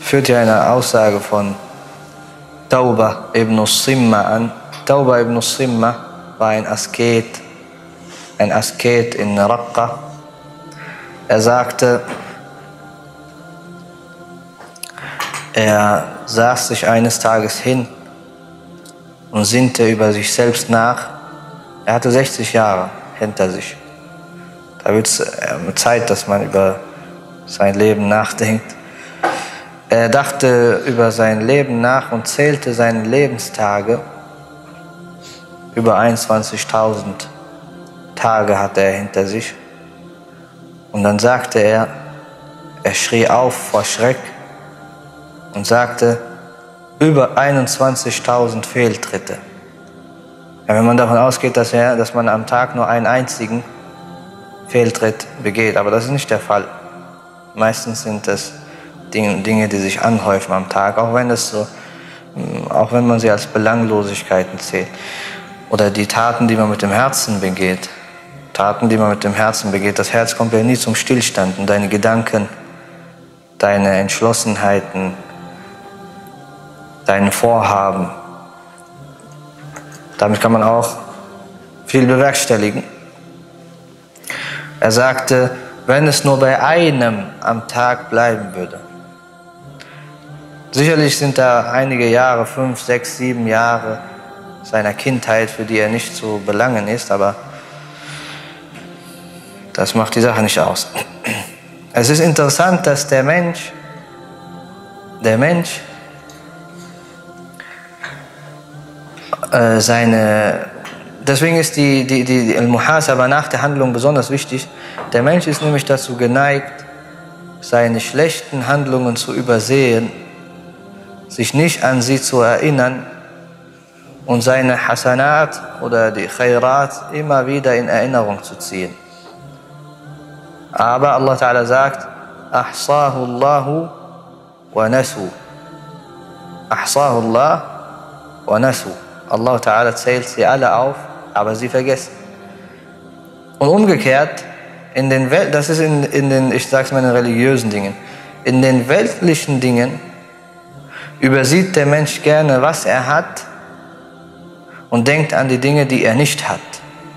führt ja eine Aussage von Tauba ibn Simma an. Tauba ibn Simma war ein Asket in Raqqa. Er sagte, er saß sich eines Tages hin und sinnte über sich selbst nach. Er hatte 60 Jahre hinter sich. Da wird es Zeit, dass man über sein Leben nachdenkt. Er dachte über sein Leben nach und zählte seine Lebenstage. Über 21.000 Tage hatte er hinter sich. Und dann sagte er schrie auf vor Schreck und sagte, über 21.000 Fehltritte. Ja, wenn man davon ausgeht, dass man am Tag nur einen einzigen Fehltritt begeht, aber das ist nicht der Fall. Meistens sind es Dinge, die sich anhäufen am Tag, auch wenn man sie als Belanglosigkeiten zählt. Oder die Taten, die man mit dem Herzen begeht. Das Herz kommt ja nie zum Stillstand und deine Gedanken, deine Entschlossenheiten, deine Vorhaben, damit kann man auch viel bewerkstelligen. Er sagte, wenn es nur bei einem am Tag bleiben würde. Sicherlich sind da einige Jahre, 5, 6, 7 Jahre seiner Kindheit, für die er nicht zu belangen ist, aber das macht die Sache nicht aus. Es ist interessant, dass der Mensch deswegen ist die Al-Muhasaba nach der Handlung besonders wichtig. Der Mensch ist nämlich dazu geneigt, seine schlechten Handlungen zu übersehen, sich nicht an sie zu erinnern und seine Hasanat oder die Khairat immer wieder in Erinnerung zu ziehen. Aber Allah Ta'ala sagt, Ahsahu Allahu wa nasu. Ahsahu Allah wa nasu. Allah Ta'ala zählt sie alle auf, aber sie vergessen. Und umgekehrt, das ist ich sag's mal, in den religiösen Dingen. In den weltlichen Dingen übersieht der Mensch gerne, was er hat und denkt an die Dinge, die er nicht hat.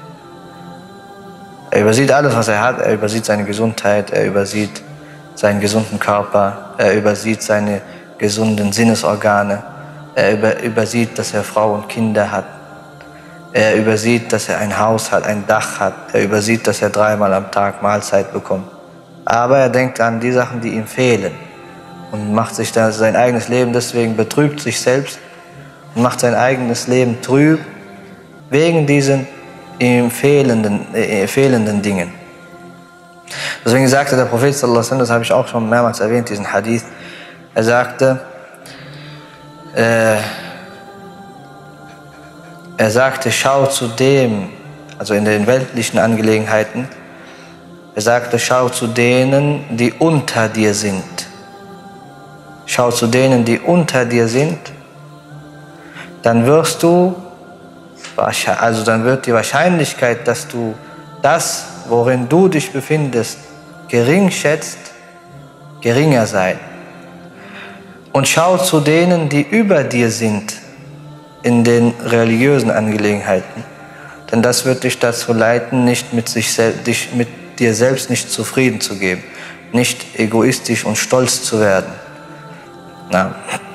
Er übersieht alles, was er hat. Er übersieht seine Gesundheit, er übersieht seinen gesunden Körper, er übersieht seine gesunden Sinnesorgane, er übersieht, dass er Frau und Kinder hat, er übersieht, dass er ein Haus hat, ein Dach hat, er übersieht, dass er 3-mal am Tag Mahlzeit bekommt. Aber er denkt an die Sachen, die ihm fehlen und macht sich da sein eigenes Leben, deswegen betrübt sich selbst und macht sein eigenes Leben trüb, wegen diesen ihm fehlenden Dingen. Deswegen sagte der Prophet sallallahu alaihi wasallam, das habe ich auch schon mehrmals erwähnt, diesen Hadith, er sagte, schau zu dem, also in den weltlichen Angelegenheiten, er sagte, schau zu denen, die unter dir sind. Schau zu denen, die unter dir sind, dann wird die Wahrscheinlichkeit, dass du das, worin du dich befindest, gering schätzt, geringer sein. Und schau zu denen, die über dir sind, in den religiösen Angelegenheiten. Denn das wird dich dazu leiten, dich mit dir selbst nicht zufrieden zu geben, nicht egoistisch und stolz zu werden. Na.